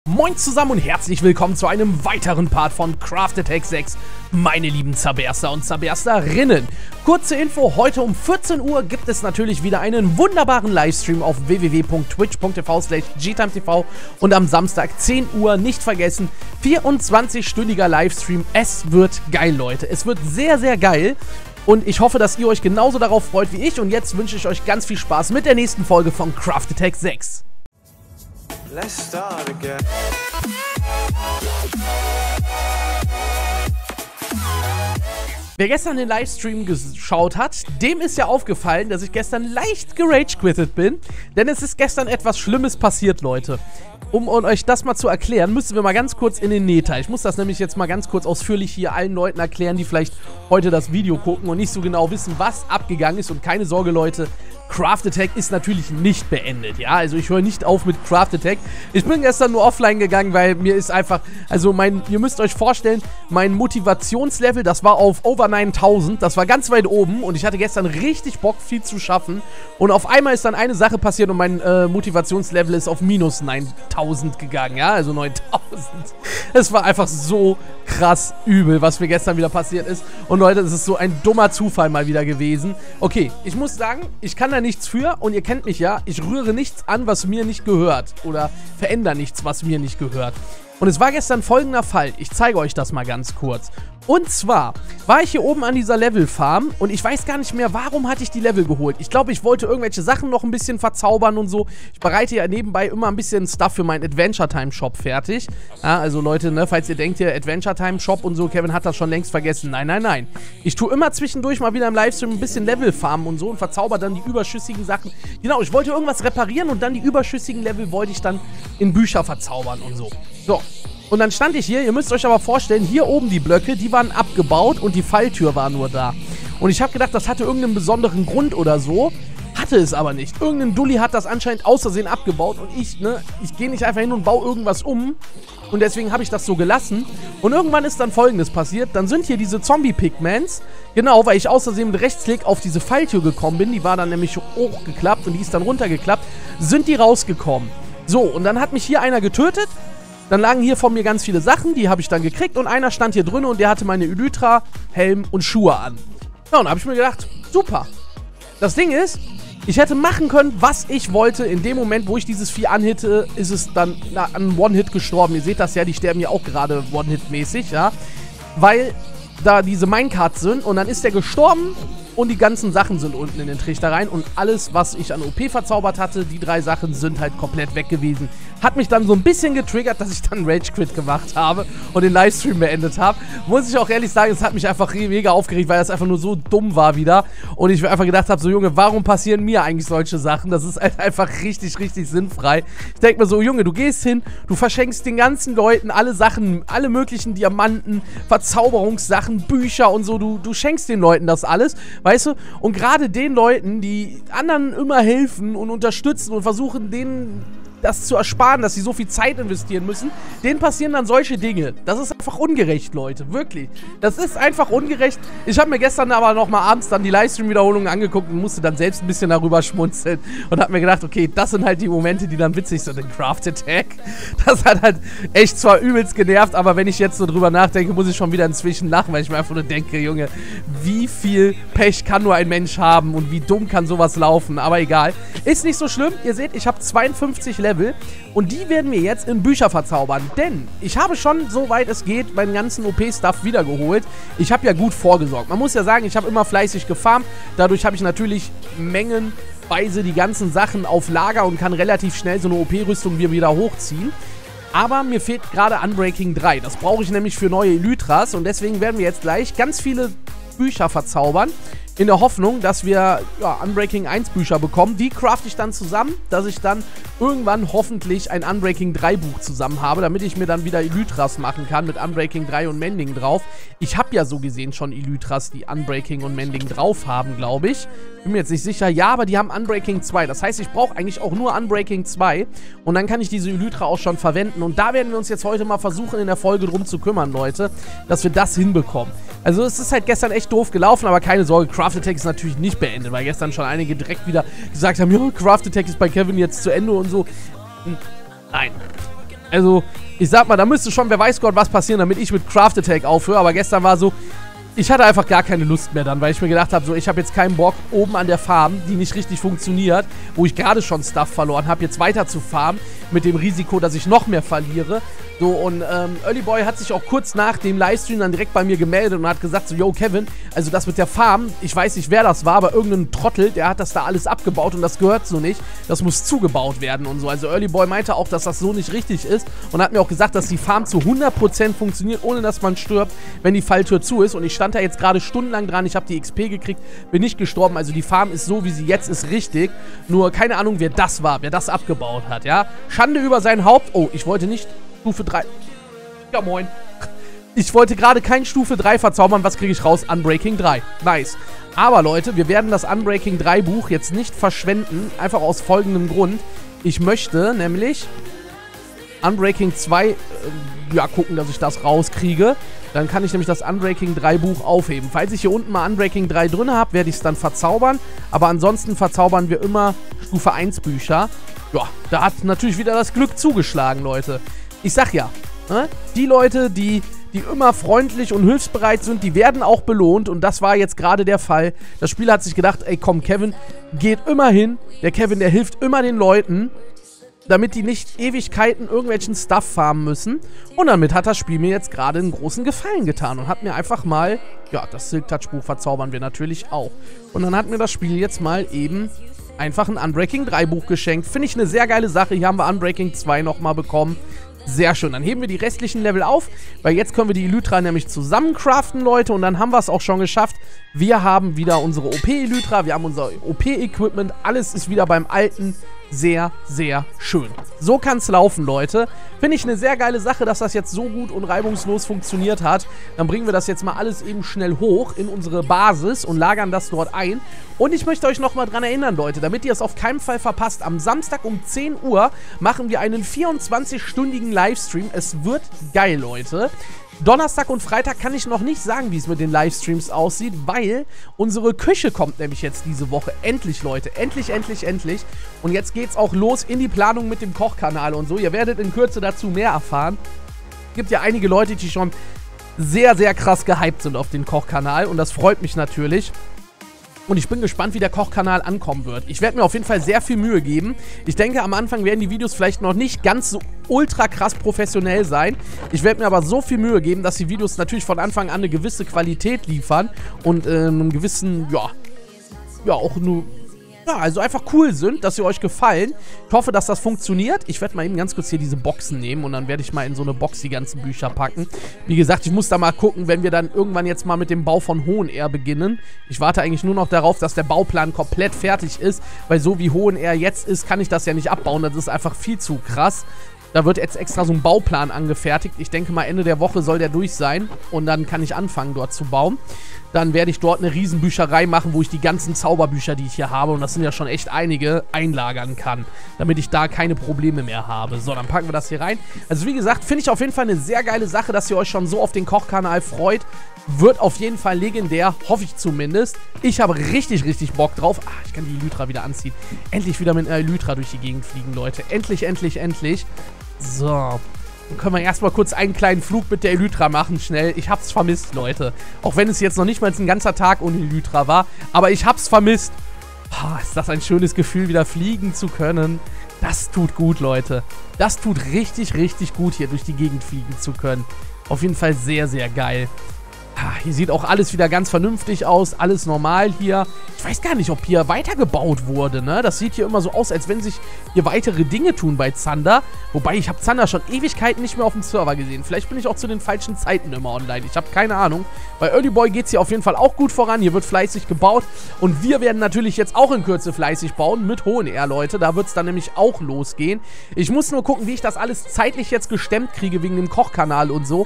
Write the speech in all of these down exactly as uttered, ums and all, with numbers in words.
Moin zusammen und herzlich willkommen zu einem weiteren Part von Craft Attack sechs, meine lieben Zaberster und Zabersterinnen. Kurze Info, heute um vierzehn Uhr gibt es natürlich wieder einen wunderbaren Livestream auf w w w punkt twitch punkt t v slash g time t v und am Samstag zehn Uhr, nicht vergessen, vierundzwanzig-stündiger Livestream. Es wird geil, Leute, es wird sehr, sehr geil. Und ich hoffe, dass ihr euch genauso darauf freut wie ich. Und jetzt wünsche ich euch ganz viel Spaß mit der nächsten Folge von Craft Attack sechs. Let's start again. Wer gestern den Livestream geschaut hat, dem ist ja aufgefallen, dass ich gestern leicht geragequittet bin. Denn es ist gestern etwas Schlimmes passiert, Leute. Um euch das mal zu erklären, müssen wir mal ganz kurz in den Nähteil. Ich muss das nämlich jetzt mal ganz kurz ausführlich hier allen Leuten erklären, die vielleicht heute das Video gucken und nicht so genau wissen, was abgegangen ist. Und keine Sorge, Leute, Craft Attack ist natürlich nicht beendet, ja, also ich höre nicht auf mit Craft Attack. Ich bin gestern nur offline gegangen, weil mir ist einfach, also mein, ihr müsst euch vorstellen, mein Motivationslevel, das war auf over neuntausend, das war ganz weit oben und ich hatte gestern richtig Bock, viel zu schaffen und auf einmal ist dann eine Sache passiert und mein äh, Motivationslevel ist auf minus neuntausend gegangen, ja, also neuntausend. Es war einfach so krass übel, was mir gestern wieder passiert ist und Leute, es ist so ein dummer Zufall mal wieder gewesen. Okay, ich muss sagen, ich kann da nichts für und ihr kennt mich ja, ich rühre nichts an, was mir nicht gehört oder verändere nichts, was mir nicht gehört. Und es war gestern folgender Fall, ich zeige euch das mal ganz kurz. Und zwar war ich hier oben an dieser Level-Farm und ich weiß gar nicht mehr, warum hatte ich die Level geholt. Ich glaube, ich wollte irgendwelche Sachen noch ein bisschen verzaubern und so. Ich bereite ja nebenbei immer ein bisschen Stuff für meinen Adventure Time Shop fertig. Ja, also Leute, ne, falls ihr denkt, hier Adventure Time Shop und so, Kevin hat das schon längst vergessen. Nein, nein, nein. Ich tue immer zwischendurch mal wieder im Livestream ein bisschen Level farmen und so und verzauber dann die überschüssigen Sachen. Genau, ich wollte irgendwas reparieren und dann die überschüssigen Level wollte ich dann in Bücher verzaubern und so. So. Und dann stand ich hier, ihr müsst euch aber vorstellen, hier oben die Blöcke, die waren abgebaut und die Falltür war nur da. Und ich habe gedacht, das hatte irgendeinen besonderen Grund oder so. Hatte es aber nicht. Irgendein Dulli hat das anscheinend aus Versehen abgebaut und ich, ne, ich gehe nicht einfach hin und baue irgendwas um. Und deswegen habe ich das so gelassen. Und irgendwann ist dann Folgendes passiert. Dann sind hier diese Zombie-Pigments, genau, weil ich aus Versehen mit Rechtsklick auf diese Falltür gekommen bin. Die war dann nämlich hochgeklappt und die ist dann runtergeklappt. Sind die rausgekommen. So, und dann hat mich hier einer getötet. Dann lagen hier vor mir ganz viele Sachen, die habe ich dann gekriegt und einer stand hier drin und der hatte meine Elytra, Helm und Schuhe an. Ja, und da habe ich mir gedacht, super. Das Ding ist, ich hätte machen können, was ich wollte. In dem Moment, wo ich dieses Vieh anhitte, ist es dann na, an One-Hit gestorben. Ihr seht das ja, die sterben ja auch gerade One-Hit-mäßig, ja. Weil da diese Minecarts sind und dann ist der gestorben und die ganzen Sachen sind unten in den Trichter rein und alles, was ich an O P verzaubert hatte, die drei Sachen sind halt komplett weg gewesen. Hat mich dann so ein bisschen getriggert, dass ich dann Rage Quit gemacht habe und den Livestream beendet habe. Muss ich auch ehrlich sagen, es hat mich einfach mega aufgeregt, weil das einfach nur so dumm war wieder. Und ich einfach gedacht habe, so Junge, warum passieren mir eigentlich solche Sachen? Das ist halt einfach richtig, richtig sinnfrei. Ich denke mir so, Junge, du gehst hin, du verschenkst den ganzen Leuten alle Sachen, alle möglichen Diamanten, Verzauberungssachen, Bücher und so. Du, du schenkst den Leuten das alles, weißt du? Und gerade den Leuten, die anderen immer helfen und unterstützen und versuchen, denen das zu ersparen, dass sie so viel Zeit investieren müssen, denen passieren dann solche Dinge. Das ist einfach ungerecht, Leute, wirklich. Das ist einfach ungerecht. Ich habe mir gestern aber nochmal abends dann die Livestream-Wiederholungen angeguckt und musste dann selbst ein bisschen darüber schmunzeln und habe mir gedacht, okay, das sind halt die Momente, die dann witzig sind in Craft Attack. Das hat halt echt zwar übelst genervt, aber wenn ich jetzt so drüber nachdenke, muss ich schon wieder inzwischen lachen, weil ich mir einfach nur denke, Junge, wie viel Pech kann nur ein Mensch haben und wie dumm kann sowas laufen, aber egal. Ist nicht so schlimm, ihr seht, ich habe zweiundfünfzig Level. Und die werden wir jetzt in Bücher verzaubern, denn ich habe schon, soweit es geht, meinen ganzen O P-Stuff wiedergeholt. Ich habe ja gut vorgesorgt. Man muss ja sagen, ich habe immer fleißig gefarmt. Dadurch habe ich natürlich mengenweise die ganzen Sachen auf Lager und kann relativ schnell so eine O P-Rüstung wieder hochziehen. Aber mir fehlt gerade Unbreaking drei. Das brauche ich nämlich für neue Elytras und deswegen werden wir jetzt gleich ganz viele Bücher verzaubern. In der Hoffnung, dass wir ja, Unbreaking eins Bücher bekommen. Die crafte ich dann zusammen, dass ich dann irgendwann hoffentlich ein Unbreaking drei Buch zusammen habe, damit ich mir dann wieder Elytras machen kann mit Unbreaking drei und Mending drauf. Ich habe ja so gesehen schon Elytras, die Unbreaking und Mending drauf haben, glaube ich. Bin mir jetzt nicht sicher. Ja, aber die haben Unbreaking zwei. Das heißt, ich brauche eigentlich auch nur Unbreaking zwei. Und dann kann ich diese Elytra auch schon verwenden. Und da werden wir uns jetzt heute mal versuchen, in der Folge drum zu kümmern, Leute, dass wir das hinbekommen. Also es ist halt gestern echt doof gelaufen, aber keine Sorge, Craft Attack ist natürlich nicht beendet, weil gestern schon einige direkt wieder gesagt haben, ja, Craft Attack ist bei Kevin jetzt zu Ende und so. Nein. Also, ich sag mal, da müsste schon, wer weiß Gott, was passieren, damit ich mit Craft Attack aufhöre. Aber gestern war so, ich hatte einfach gar keine Lust mehr dann, weil ich mir gedacht habe, so, ich habe jetzt keinen Bock, oben an der Farm, die nicht richtig funktioniert, wo ich gerade schon Stuff verloren habe, jetzt weiter zu farmen, mit dem Risiko, dass ich noch mehr verliere. So, und ähm, Early Boy hat sich auch kurz nach dem Livestream dann direkt bei mir gemeldet und hat gesagt so, yo Kevin, also das mit der Farm, ich weiß nicht, wer das war, aber irgendein Trottel, der hat das da alles abgebaut und das gehört so nicht. Das muss zugebaut werden und so. Also Early Boy meinte auch, dass das so nicht richtig ist und hat mir auch gesagt, dass die Farm zu hundert Prozent funktioniert, ohne dass man stirbt, wenn die Falltür zu ist. Und ich stand da jetzt gerade stundenlang dran, ich habe die X P gekriegt, bin nicht gestorben. Also die Farm ist so, wie sie jetzt ist, richtig. Nur keine Ahnung, wer das war, wer das abgebaut hat, ja. Schande über sein Haupt. Oh, ich wollte nicht Stufe drei. Ja, moin. Ich wollte gerade kein Stufe drei verzaubern. Was kriege ich raus? Unbreaking drei. Nice. Aber Leute, wir werden das Unbreaking drei Buch jetzt nicht verschwenden. Einfach aus folgendem Grund. Ich möchte nämlich Unbreaking zwei, äh, ja, gucken, dass ich das rauskriege. Dann kann ich nämlich das Unbreaking drei Buch aufheben. Falls ich hier unten mal Unbreaking drei drin habe, werde ich es dann verzaubern. Aber ansonsten verzaubern wir immer Stufe eins Bücher. Ja, da hat natürlich wieder das Glück zugeschlagen, Leute. Ich sag ja, ne? Die Leute, die, die immer freundlich und hilfsbereit sind, die werden auch belohnt. Und das war jetzt gerade der Fall. Das Spiel hat sich gedacht, ey komm, Kevin, geht immer hin. Der Kevin, der hilft immer den Leuten, damit die nicht Ewigkeiten irgendwelchen Stuff farmen müssen. Und damit hat das Spiel mir jetzt gerade einen großen Gefallen getan und hat mir einfach mal, ja, das Silk Touch Buch verzaubern wir natürlich auch. Und dann hat mir das Spiel jetzt mal eben einfach ein Unbreaking drei Buch geschenkt. Finde ich eine sehr geile Sache. Hier haben wir Unbreaking zwei nochmal bekommen. Sehr schön. Dann heben wir die restlichen Level auf, weil jetzt können wir die Elytra nämlich zusammen craften, Leute. Und dann haben wir es auch schon geschafft. Wir haben wieder unsere O P-Elytra, wir haben unser O P-Equipment. Alles ist wieder beim Alten. Sehr, sehr schön. So kann es laufen, Leute. Finde ich eine sehr geile Sache, dass das jetzt so gut und reibungslos funktioniert hat. Dann bringen wir das jetzt mal alles eben schnell hoch in unsere Basis und lagern das dort ein. Und ich möchte euch nochmal dran erinnern, Leute, damit ihr es auf keinen Fall verpasst. Am Samstag um zehn Uhr machen wir einen vierundzwanzig-stündigen Livestream. Es wird geil, Leute. Donnerstag und Freitag kann ich noch nicht sagen, wie es mit den Livestreams aussieht, weil unsere Küche kommt nämlich jetzt diese Woche. Endlich, Leute. Endlich, endlich, endlich. Und jetzt geht's auch los in die Planung mit dem Kochkanal und so. Ihr werdet in Kürze dazu mehr erfahren. Es gibt ja einige Leute, die schon sehr, sehr krass gehypt sind auf den Kochkanal und das freut mich natürlich. Und ich bin gespannt, wie der Kochkanal ankommen wird. Ich werde mir auf jeden Fall sehr viel Mühe geben. Ich denke, am Anfang werden die Videos vielleicht noch nicht ganz so ultra krass professionell sein. Ich werde mir aber so viel Mühe geben, dass die Videos natürlich von Anfang an eine gewisse Qualität liefern und äh, einen gewissen, ja, ja, auch nur, ja, also einfach cool sind, dass sie euch gefallen. Ich hoffe, dass das funktioniert. Ich werde mal eben ganz kurz hier diese Boxen nehmen und dann werde ich mal in so eine Box die ganzen Bücher packen. Wie gesagt, ich muss da mal gucken, wenn wir dann irgendwann jetzt mal mit dem Bau von Hohen Air beginnen. Ich warte eigentlich nur noch darauf, dass der Bauplan komplett fertig ist, weil so wie Hohen Air jetzt ist, kann ich das ja nicht abbauen. Das ist einfach viel zu krass. Da wird jetzt extra so ein Bauplan angefertigt. Ich denke mal, Ende der Woche soll der durch sein. Und dann kann ich anfangen, dort zu bauen. Dann werde ich dort eine Riesenbücherei machen, wo ich die ganzen Zauberbücher, die ich hier habe, und das sind ja schon echt einige, einlagern kann. Damit ich da keine Probleme mehr habe. So, dann packen wir das hier rein. Also wie gesagt, finde ich auf jeden Fall eine sehr geile Sache, dass ihr euch schon so auf den Kochkanal freut. Wird auf jeden Fall legendär, hoffe ich zumindest. Ich habe richtig, richtig Bock drauf. Ah, ich kann die Elytra wieder anziehen. Endlich wieder mit einer Elytra durch die Gegend fliegen, Leute. Endlich, endlich, endlich. So, dann können wir erstmal kurz einen kleinen Flug mit der Elytra machen, schnell. Ich hab's vermisst, Leute. Auch wenn es jetzt noch nicht mal ein ganzer Tag ohne Elytra war. Aber ich hab's vermisst. Oh, ist das ein schönes Gefühl, wieder fliegen zu können. Das tut gut, Leute. Das tut richtig, richtig gut, hier durch die Gegend fliegen zu können. Auf jeden Fall sehr, sehr geil. Hier sieht auch alles wieder ganz vernünftig aus, alles normal hier. Ich weiß gar nicht, ob hier weitergebaut wurde, ne? Das sieht hier immer so aus, als wenn sich hier weitere Dinge tun bei Zander. Wobei, ich habe Zander schon Ewigkeiten nicht mehr auf dem Server gesehen. Vielleicht bin ich auch zu den falschen Zeiten immer online. Ich habe keine Ahnung. Bei Early Boy geht es hier auf jeden Fall auch gut voran. Hier wird fleißig gebaut. Und wir werden natürlich jetzt auch in Kürze fleißig bauen mit Hohen Air, Leute. Da wird es dann nämlich auch losgehen. Ich muss nur gucken, wie ich das alles zeitlich jetzt gestemmt kriege wegen dem Kochkanal und so.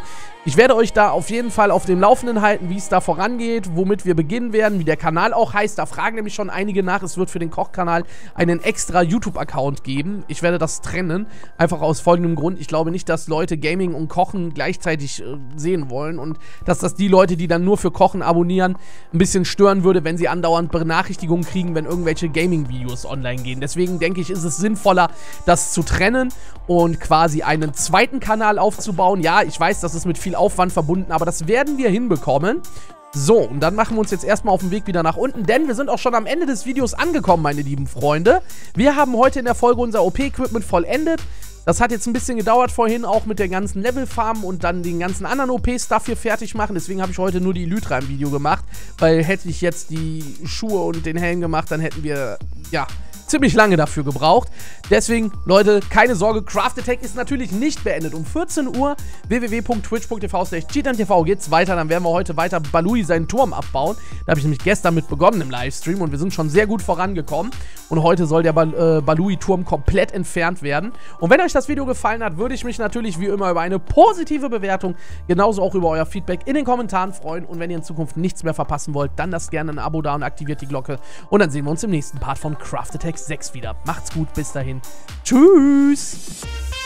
Ich werde euch da auf jeden Fall auf dem Laufenden halten, wie es da vorangeht, womit wir beginnen werden, wie der Kanal auch heißt. Da fragen nämlich schon einige nach. Es wird für den Kochkanal einen extra YouTube-Account geben. Ich werde das trennen, einfach aus folgendem Grund. Ich glaube nicht, dass Leute Gaming und Kochen gleichzeitig äh, sehen wollen und dass das die Leute, die dann nur für Kochen abonnieren, ein bisschen stören würde, wenn sie andauernd Benachrichtigungen kriegen, wenn irgendwelche Gaming-Videos online gehen. Deswegen denke ich, ist es sinnvoller, das zu trennen und quasi einen zweiten Kanal aufzubauen. Ja, ich weiß, das ist mit viel Aufwand verbunden, aber das werden wir hinbekommen. So, und dann machen wir uns jetzt erstmal auf den Weg wieder nach unten, denn wir sind auch schon am Ende des Videos angekommen, meine lieben Freunde. Wir haben heute in der Folge unser O P-Equipment vollendet. Das hat jetzt ein bisschen gedauert vorhin, auch mit der ganzen Level-Farm und dann den ganzen anderen O P-Stuff hier fertig machen. Deswegen habe ich heute nur die Elytra im Video gemacht, weil hätte ich jetzt die Schuhe und den Helm gemacht, dann hätten wir, ja, ziemlich lange dafür gebraucht. Deswegen, Leute, keine Sorge, Craft Attack ist natürlich nicht beendet. Um vierzehn Uhr w w w punkt twitch punkt t v slash cheatern t v geht's weiter. Dann werden wir heute weiter Balui seinen Turm abbauen. Da habe ich nämlich gestern mit begonnen im Livestream und wir sind schon sehr gut vorangekommen. Und heute soll der Bal äh, Balui-Turm komplett entfernt werden. Und wenn euch das Video gefallen hat, würde ich mich natürlich wie immer über eine positive Bewertung, genauso auch über euer Feedback in den Kommentaren freuen. Und wenn ihr in Zukunft nichts mehr verpassen wollt, dann lasst gerne ein Abo da und aktiviert die Glocke. Und dann sehen wir uns im nächsten Part von Craft Attack sechs wieder. Macht's gut, bis dahin. Tschüss!